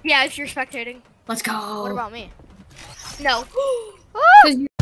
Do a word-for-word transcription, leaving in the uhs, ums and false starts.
Yeah, if you're spectating. Let's go. What about me? No. Because